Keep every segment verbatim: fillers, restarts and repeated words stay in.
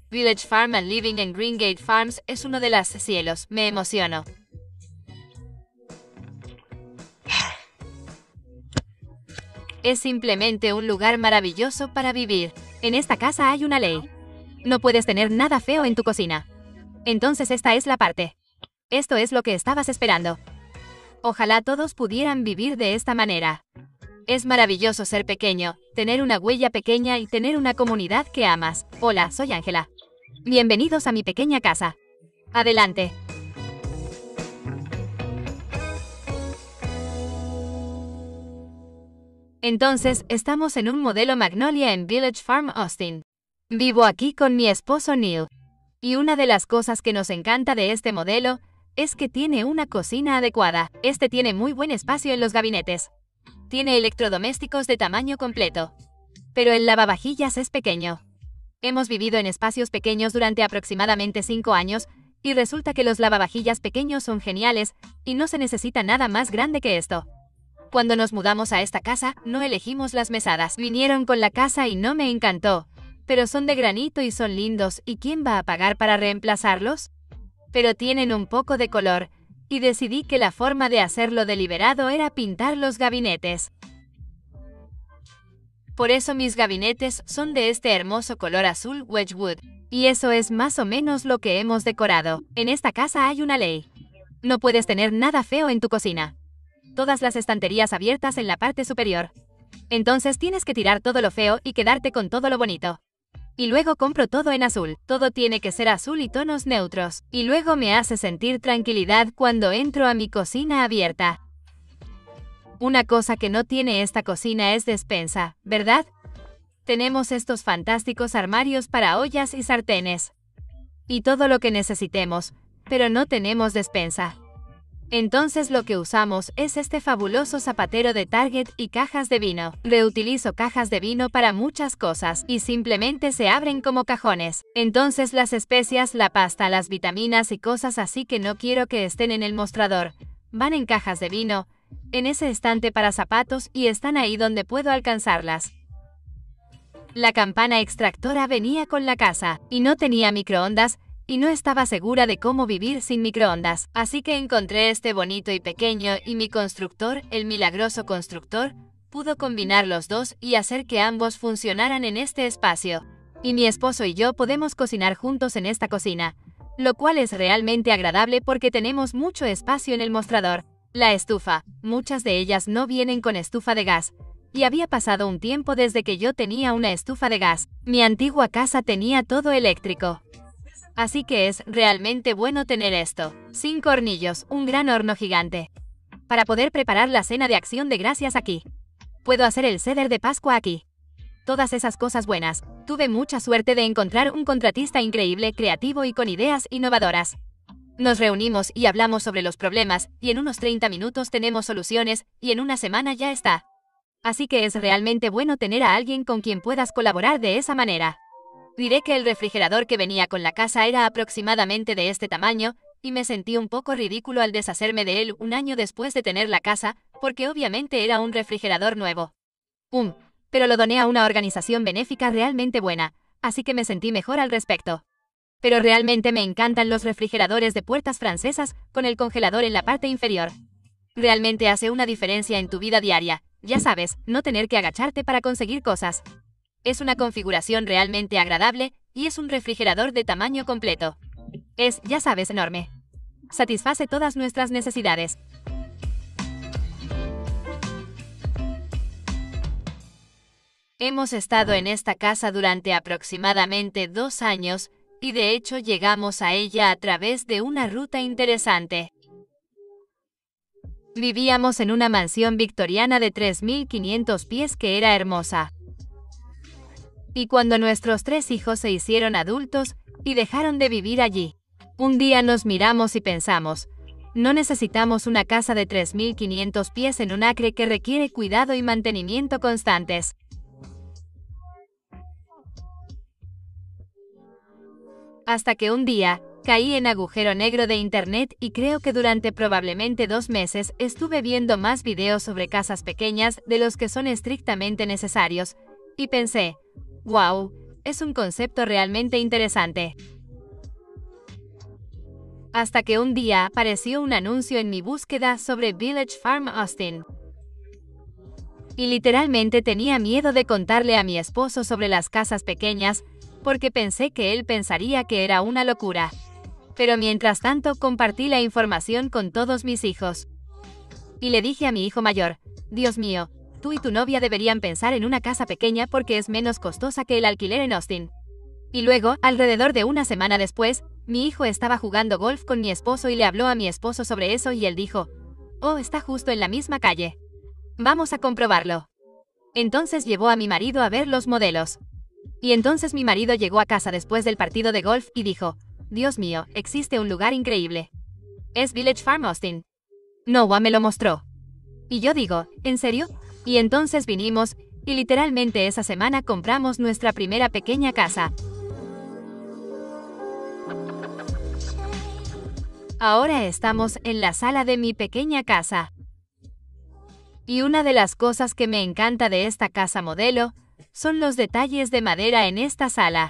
Village Farm and Living en Greengate Farms es uno de los cielos, me emociono. Es simplemente un lugar maravilloso para vivir. En esta casa hay una ley. No puedes tener nada feo en tu cocina. Entonces esta es la parte. Esto es lo que estabas esperando. Ojalá todos pudieran vivir de esta manera. Es maravilloso ser pequeño, tener una huella pequeña y tener una comunidad que amas. Hola, soy Ángela. Bienvenidos a mi pequeña casa. Adelante. Entonces, estamos en un modelo Magnolia en Village Farm, Austin. Vivo aquí con mi esposo Neil. Y una de las cosas que nos encanta de este modelo es que tiene una cocina adecuada. Este tiene muy buen espacio en los gabinetes. Tiene electrodomésticos de tamaño completo. Pero el lavavajillas es pequeño. Hemos vivido en espacios pequeños durante aproximadamente cinco años y resulta que los lavavajillas pequeños son geniales y no se necesita nada más grande que esto. Cuando nos mudamos a esta casa, no elegimos las mesadas. Vinieron con la casa y no me encantó. Pero son de granito y son lindos, ¿y quién va a pagar para reemplazarlos? Pero tienen un poco de color, y decidí que la forma de hacerlo deliberado era pintar los gabinetes. Por eso mis gabinetes son de este hermoso color azul Wedgwood, y eso es más o menos lo que hemos decorado. En esta casa hay una ley. No puedes tener nada feo en tu cocina. Todas las estanterías abiertas en la parte superior. Entonces tienes que tirar todo lo feo y quedarte con todo lo bonito. Y luego compro todo en azul. Todo tiene que ser azul y tonos neutros. Y luego me hace sentir tranquilidad cuando entro a mi cocina abierta. Una cosa que no tiene esta cocina es despensa, ¿verdad? Tenemos estos fantásticos armarios para ollas y sartenes. Y todo lo que necesitemos, pero no tenemos despensa. Entonces lo que usamos es este fabuloso zapatero de Target y cajas de vino. Reutilizo cajas de vino para muchas cosas y simplemente se abren como cajones. Entonces las especias, la pasta, las vitaminas y cosas así que no quiero que estén en el mostrador, van en cajas de vino, en ese estante para zapatos y están ahí donde puedo alcanzarlas. La campana extractora venía con la casa y no tenía microondas, y no estaba segura de cómo vivir sin microondas, así que encontré este bonito y pequeño y mi constructor, el milagroso constructor, pudo combinar los dos y hacer que ambos funcionaran en este espacio. Y mi esposo y yo podemos cocinar juntos en esta cocina, lo cual es realmente agradable porque tenemos mucho espacio en el mostrador. La estufa, muchas de ellas no vienen con estufa de gas, y había pasado un tiempo desde que yo tenía una estufa de gas. Mi antigua casa tenía todo eléctrico. Así que es realmente bueno tener esto. Cinco hornillos, un gran horno gigante. Para poder preparar la cena de acción de gracias aquí. Puedo hacer el ceder de Pascua aquí. Todas esas cosas buenas. Tuve mucha suerte de encontrar un contratista increíble, creativo y con ideas innovadoras. Nos reunimos y hablamos sobre los problemas, y en unos treinta minutos tenemos soluciones, y en una semana ya está. Así que es realmente bueno tener a alguien con quien puedas colaborar de esa manera. Diré que el refrigerador que venía con la casa era aproximadamente de este tamaño, y me sentí un poco ridículo al deshacerme de él un año después de tener la casa, porque obviamente era un refrigerador nuevo. Um, pero lo doné a una organización benéfica realmente buena, así que me sentí mejor al respecto. Pero realmente me encantan los refrigeradores de puertas francesas con el congelador en la parte inferior. Realmente hace una diferencia en tu vida diaria, ya sabes, no tener que agacharte para conseguir cosas. Es una configuración realmente agradable y es un refrigerador de tamaño completo. Es, ya sabes, enorme. Satisface todas nuestras necesidades. Hemos estado en esta casa durante aproximadamente dos años y de hecho llegamos a ella a través de una ruta interesante. Vivíamos en una mansión victoriana de tres mil quinientos pies que era hermosa. Y cuando nuestros tres hijos se hicieron adultos y dejaron de vivir allí, un día nos miramos y pensamos, no necesitamos una casa de tres mil quinientos pies en un acre que requiere cuidado y mantenimiento constantes. Hasta que un día, caí en agujero negro de internet y creo que durante probablemente dos meses estuve viendo más videos sobre casas pequeñas de los que son estrictamente necesarios, y pensé, wow, es un concepto realmente interesante. Hasta que un día apareció un anuncio en mi búsqueda sobre Village Farm Austin. Y literalmente tenía miedo de contarle a mi esposo sobre las casas pequeñas, porque pensé que él pensaría que era una locura. Pero mientras tanto compartí la información con todos mis hijos. Y le dije a mi hijo mayor, Dios mío, tú y tu novia deberían pensar en una casa pequeña porque es menos costosa que el alquiler en Austin. Y luego, alrededor de una semana después, mi hijo estaba jugando golf con mi esposo y le habló a mi esposo sobre eso y él dijo, oh, está justo en la misma calle. Vamos a comprobarlo. Entonces llevó a mi marido a ver los modelos. Y entonces mi marido llegó a casa después del partido de golf y dijo, Dios mío, existe un lugar increíble. Es Village Farm Austin. Noah me lo mostró. Y yo digo, ¿en serio? Y entonces vinimos, y literalmente esa semana compramos nuestra primera pequeña casa. Ahora estamos en la sala de mi pequeña casa. Y una de las cosas que me encanta de esta casa modelo son los detalles de madera en esta sala.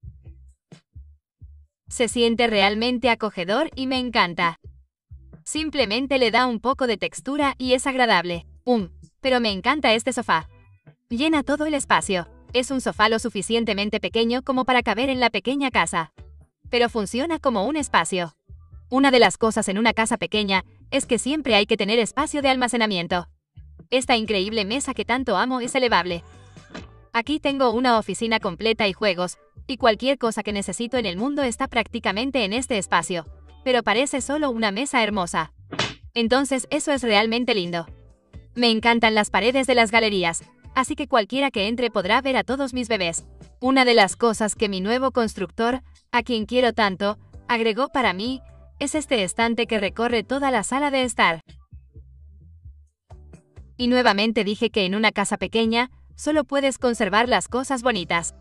Se siente realmente acogedor y me encanta. Simplemente le da un poco de textura y es agradable. Um, pero me encanta este sofá. Llena todo el espacio. Es un sofá lo suficientemente pequeño como para caber en la pequeña casa. Pero funciona como un espacio. Una de las cosas en una casa pequeña es que siempre hay que tener espacio de almacenamiento. Esta increíble mesa que tanto amo es elevable. Aquí tengo una oficina completa y juegos, y cualquier cosa que necesito en el mundo está prácticamente en este espacio, pero parece solo una mesa hermosa. Entonces eso es realmente lindo. Me encantan las paredes de las galerías, así que cualquiera que entre podrá ver a todos mis bebés. Una de las cosas que mi nuevo constructor, a quien quiero tanto, agregó para mí, es este estante que recorre toda la sala de estar. Y nuevamente dije que en una casa pequeña, solo puedes conservar las cosas bonitas.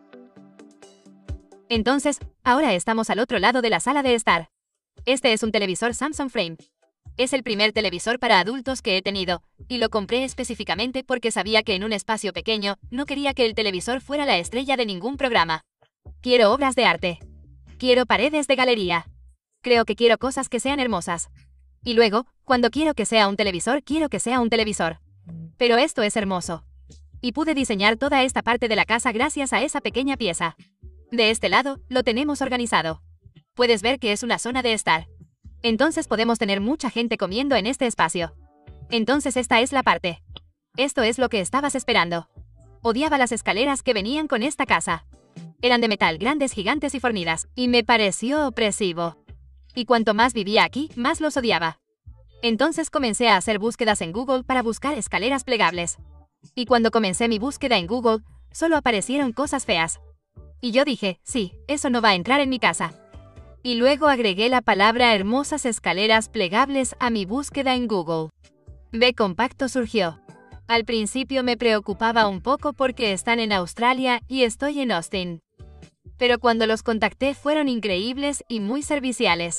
Entonces, ahora estamos al otro lado de la sala de estar. Este es un televisor Samsung Frame. Es el primer televisor para adultos que he tenido, y lo compré específicamente porque sabía que en un espacio pequeño, no quería que el televisor fuera la estrella de ningún programa. Quiero obras de arte. Quiero paredes de galería. Creo que quiero cosas que sean hermosas. Y luego, cuando quiero que sea un televisor, quiero que sea un televisor. Pero esto es hermoso. Y pude diseñar toda esta parte de la casa gracias a esa pequeña pieza. De este lado, lo tenemos organizado. Puedes ver que es una zona de estar. Entonces podemos tener mucha gente comiendo en este espacio. Entonces esta es la parte. Esto es lo que estabas esperando. Odiaba las escaleras que venían con esta casa. Eran de metal, grandes, gigantes y fornidas, y me pareció opresivo. Y cuanto más vivía aquí, más los odiaba. Entonces comencé a hacer búsquedas en Google para buscar escaleras plegables. Y cuando comencé mi búsqueda en Google, solo aparecieron cosas feas. Y yo dije, sí, eso no va a entrar en mi casa. Y luego agregué la palabra hermosas escaleras plegables a mi búsqueda en Google. B Compacto surgió. Al principio me preocupaba un poco porque están en Australia y estoy en Austin. Pero cuando los contacté fueron increíbles y muy serviciales.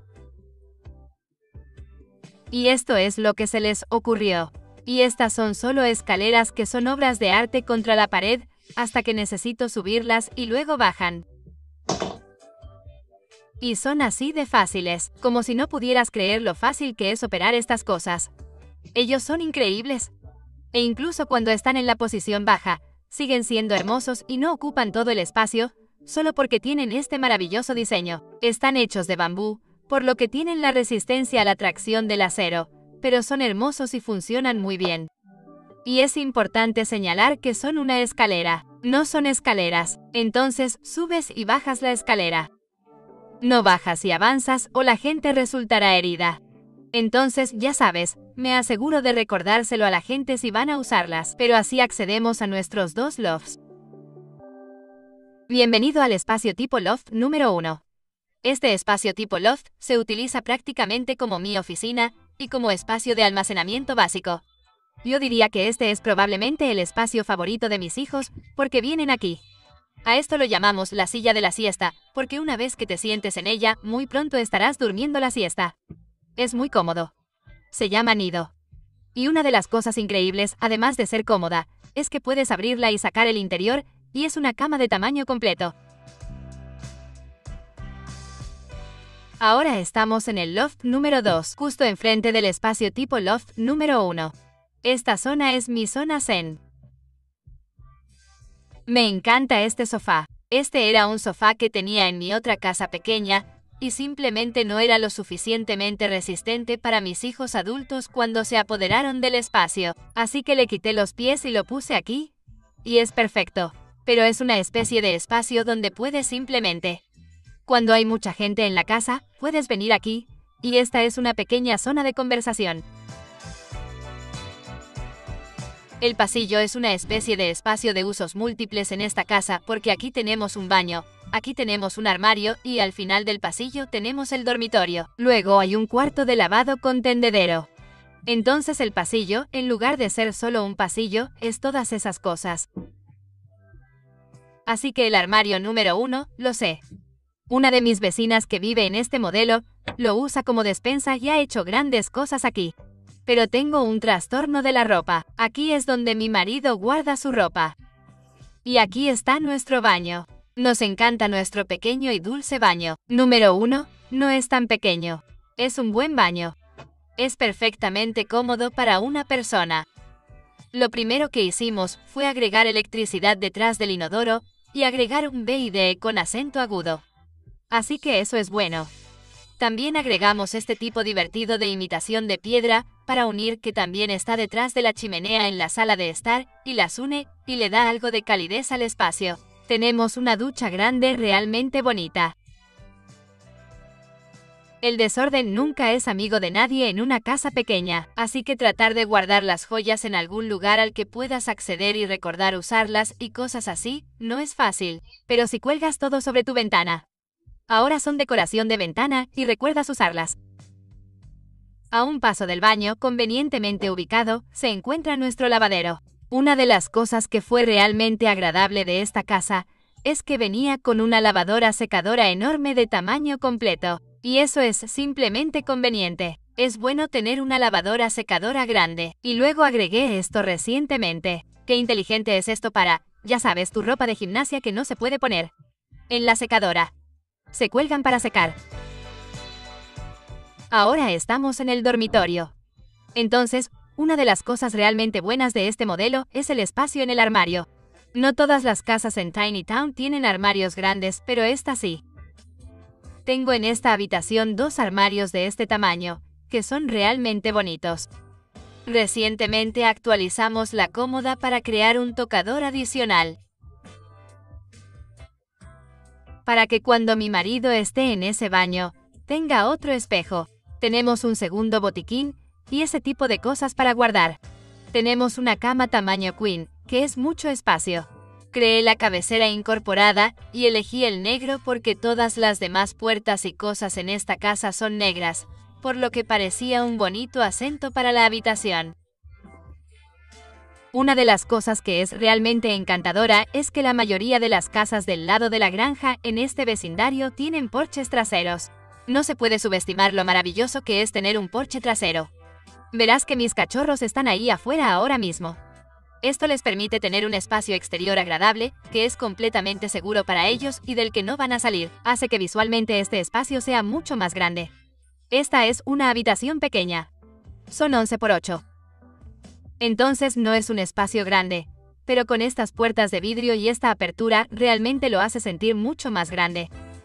Y esto es lo que se les ocurrió. Y estas son solo escaleras que son obras de arte contra la pared, hasta que necesito subirlas y luego bajan. Y son así de fáciles, como si no pudieras creer lo fácil que es operar estas cosas. Ellos son increíbles. E incluso cuando están en la posición baja, siguen siendo hermosos y no ocupan todo el espacio, solo porque tienen este maravilloso diseño. Están hechos de bambú, por lo que tienen la resistencia a la tracción del acero, pero son hermosos y funcionan muy bien. Y es importante señalar que son una escalera, no son escaleras. Entonces subes y bajas la escalera. No bajas y avanzas o la gente resultará herida. Entonces, ya sabes, me aseguro de recordárselo a la gente si van a usarlas, pero así accedemos a nuestros dos lofts. Bienvenido al espacio tipo loft número uno. Este espacio tipo loft se utiliza prácticamente como mi oficina y como espacio de almacenamiento básico. Yo diría que este es probablemente el espacio favorito de mis hijos porque vienen aquí. A esto lo llamamos la silla de la siesta, porque una vez que te sientes en ella, muy pronto estarás durmiendo la siesta. Es muy cómodo. Se llama nido. Y una de las cosas increíbles, además de ser cómoda, es que puedes abrirla y sacar el interior, y es una cama de tamaño completo. Ahora estamos en el loft número dos, justo enfrente del espacio tipo loft número uno. Esta zona es mi zona zen. Me encanta este sofá. Este era un sofá que tenía en mi otra casa pequeña, y simplemente no era lo suficientemente resistente para mis hijos adultos cuando se apoderaron del espacio. Así que le quité los pies y lo puse aquí, y es perfecto. Pero es una especie de espacio donde puedes simplemente... Cuando hay mucha gente en la casa, puedes venir aquí, y esta es una pequeña zona de conversación. El pasillo es una especie de espacio de usos múltiples en esta casa porque aquí tenemos un baño, aquí tenemos un armario y al final del pasillo tenemos el dormitorio. Luego hay un cuarto de lavado con tendedero. Entonces el pasillo, en lugar de ser solo un pasillo, es todas esas cosas. Así que el armario número uno, lo sé. Una de mis vecinas que vive en este modelo, lo usa como despensa y ha hecho grandes cosas aquí. Pero tengo un trastorno de la ropa. Aquí es donde mi marido guarda su ropa. Y aquí está nuestro baño. Nos encanta nuestro pequeño y dulce baño. Número uno, no es tan pequeño. Es un buen baño. Es perfectamente cómodo para una persona. Lo primero que hicimos fue agregar electricidad detrás del inodoro y agregar un B I D con acento agudo. Así que eso es bueno. También agregamos este tipo divertido de imitación de piedra para unir que también está detrás de la chimenea en la sala de estar y las une y le da algo de calidez al espacio. Tenemos una ducha grande realmente bonita. El desorden nunca es amigo de nadie en una casa pequeña, así que tratar de guardar las joyas en algún lugar al que puedas acceder y recordar usarlas y cosas así, no es fácil. Pero si cuelgas todo sobre tu ventana, ahora son decoración de ventana y recuerdas usarlas. A un paso del baño, convenientemente ubicado, se encuentra nuestro lavadero. Una de las cosas que fue realmente agradable de esta casa es que venía con una lavadora secadora enorme de tamaño completo. Y eso es simplemente conveniente. Es bueno tener una lavadora secadora grande. Y luego agregué esto recientemente. Qué inteligente es esto para, ya sabes, tu ropa de gimnasia que no se puede poner en la secadora. Se cuelgan para secar. Ahora estamos en el dormitorio. Entonces, una de las cosas realmente buenas de este modelo es el espacio en el armario. No todas las casas en Tiny Town tienen armarios grandes, pero esta sí. Tengo en esta habitación dos armarios de este tamaño, que son realmente bonitos. Recientemente actualizamos la cómoda para crear un tocador adicional. Para que cuando mi marido esté en ese baño, tenga otro espejo. Tenemos un segundo botiquín y ese tipo de cosas para guardar. Tenemos una cama tamaño queen, que es mucho espacio. Creé la cabecera incorporada y elegí el negro porque todas las demás puertas y cosas en esta casa son negras, por lo que parecía un bonito acento para la habitación. Una de las cosas que es realmente encantadora es que la mayoría de las casas del lado de la granja en este vecindario tienen porches traseros. No se puede subestimar lo maravilloso que es tener un porche trasero. Verás que mis cachorros están ahí afuera ahora mismo. Esto les permite tener un espacio exterior agradable, que es completamente seguro para ellos y del que no van a salir. Hace que visualmente este espacio sea mucho más grande. Esta es una habitación pequeña. Son once por ocho. Entonces no es un espacio grande, pero con estas puertas de vidrio y esta apertura realmente lo hace sentir mucho más grande.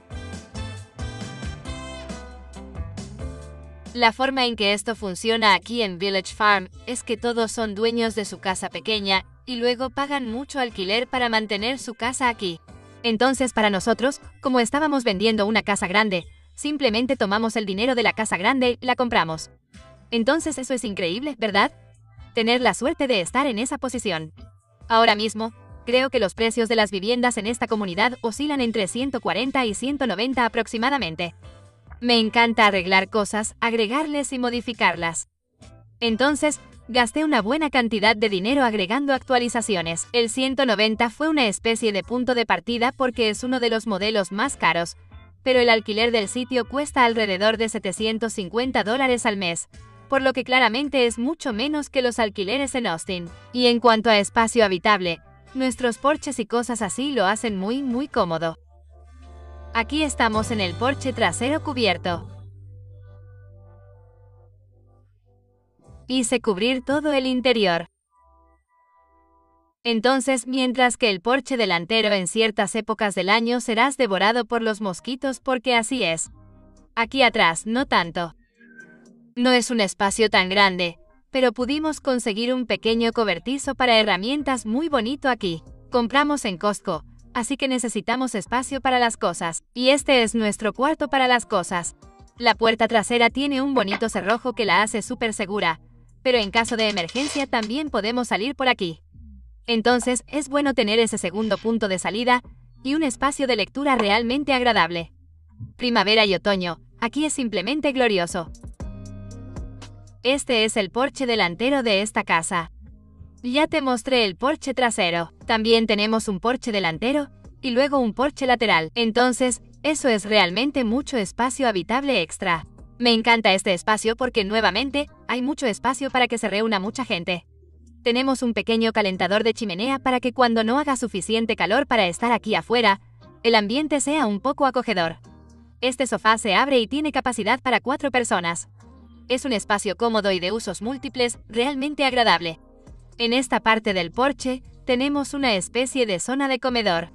La forma en que esto funciona aquí en Village Farm es que todos son dueños de su casa pequeña y luego pagan mucho alquiler para mantener su casa aquí. Entonces para nosotros, como estábamos vendiendo una casa grande, simplemente tomamos el dinero de la casa grande y la compramos. Entonces eso es increíble, ¿verdad? Tener la suerte de estar en esa posición. Ahora mismo, creo que los precios de las viviendas en esta comunidad oscilan entre ciento cuarenta y ciento noventa aproximadamente. Me encanta arreglar cosas, agregarles y modificarlas. Entonces, gasté una buena cantidad de dinero agregando actualizaciones. El ciento noventa fue una especie de punto de partida porque es uno de los modelos más caros, pero el alquiler del sitio cuesta alrededor de setecientos cincuenta dólares al mes, por lo que claramente es mucho menos que los alquileres en Austin. Y en cuanto a espacio habitable, Nuestros porches y cosas así lo hacen muy, muy cómodo. Aquí estamos en el porche trasero cubierto. Hice cubrir todo el interior. Entonces, mientras que el porche delantero en ciertas épocas del año serás devorado por los mosquitos porque así es. Aquí atrás, no tanto. No es un espacio tan grande, pero pudimos conseguir un pequeño cobertizo para herramientas muy bonito aquí. Compramos en Costco, así que necesitamos espacio para las cosas. Y este es nuestro cuarto para las cosas. La puerta trasera tiene un bonito cerrojo que la hace súper segura, pero en caso de emergencia también podemos salir por aquí. Entonces, es bueno tener ese segundo punto de salida y un espacio de lectura realmente agradable. Primavera y otoño, aquí es simplemente glorioso. Este es el porche delantero de esta casa. Ya te mostré el porche trasero. También tenemos un porche delantero y luego un porche lateral. Entonces, eso es realmente mucho espacio habitable extra. Me encanta este espacio porque nuevamente hay mucho espacio para que se reúna mucha gente. Tenemos un pequeño calentador de chimenea para que cuando no haga suficiente calor para estar aquí afuera, el ambiente sea un poco acogedor. Este sofá se abre y tiene capacidad para cuatro personas. Es un espacio cómodo y de usos múltiples, realmente agradable. En esta parte del porche, tenemos una especie de zona de comedor.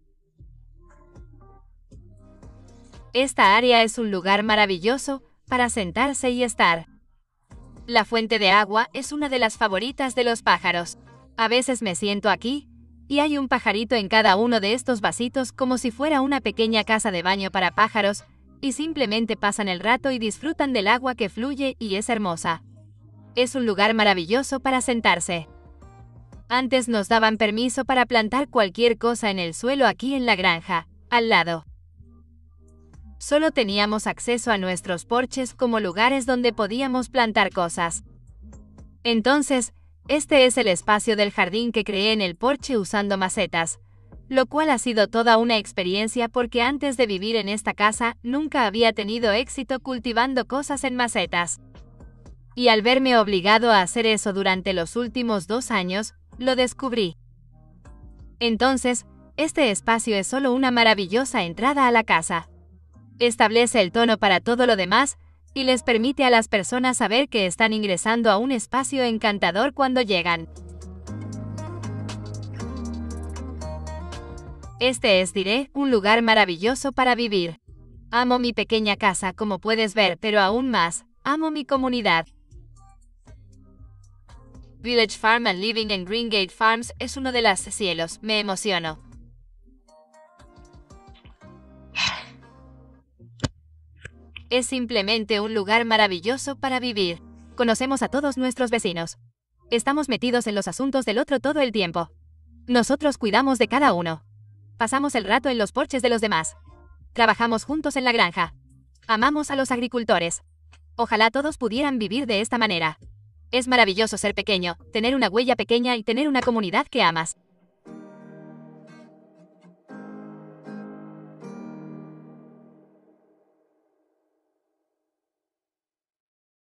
Esta área es un lugar maravilloso para sentarse y estar. La fuente de agua es una de las favoritas de los pájaros. A veces me siento aquí, y hay un pajarito en cada uno de estos vasitos como si fuera una pequeña casa de baño para pájaros, y simplemente pasan el rato y disfrutan del agua que fluye y es hermosa. Es un lugar maravilloso para sentarse. Antes nos daban permiso para plantar cualquier cosa en el suelo aquí en la granja, al lado. Solo teníamos acceso a nuestros porches como lugares donde podíamos plantar cosas. Entonces, este es el espacio del jardín que creé en el porche usando macetas, lo cual ha sido toda una experiencia porque antes de vivir en esta casa nunca había tenido éxito cultivando cosas en macetas. Y al verme obligado a hacer eso durante los últimos dos años, lo descubrí. Entonces, este espacio es solo una maravillosa entrada a la casa. Establece el tono para todo lo demás y les permite a las personas saber que están ingresando a un espacio encantador cuando llegan. Este es, diré, un lugar maravilloso para vivir. Amo mi pequeña casa, como puedes ver, pero aún más, amo mi comunidad. Village Farm and Living en Greengate Farms es uno de los cielos, me emociono. Es simplemente un lugar maravilloso para vivir. Conocemos a todos nuestros vecinos. Estamos metidos en los asuntos del otro todo el tiempo. Nosotros cuidamos de cada uno. Pasamos el rato en los porches de los demás. Trabajamos juntos en la granja. Amamos a los agricultores. Ojalá todos pudieran vivir de esta manera. Es maravilloso ser pequeño, tener una huella pequeña y tener una comunidad que amas.